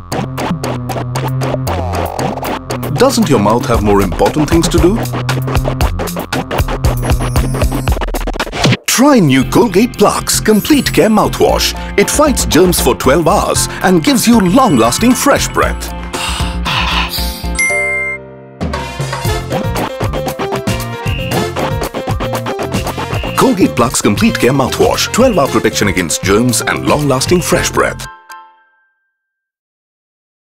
Doesn't your mouth have more important things to do? Try new Colgate Plax Complete Care Mouthwash. It fights germs for 12 hours and gives you long-lasting fresh breath. Colgate Plax Complete Care Mouthwash. 12-hour protection against germs and long-lasting fresh breath.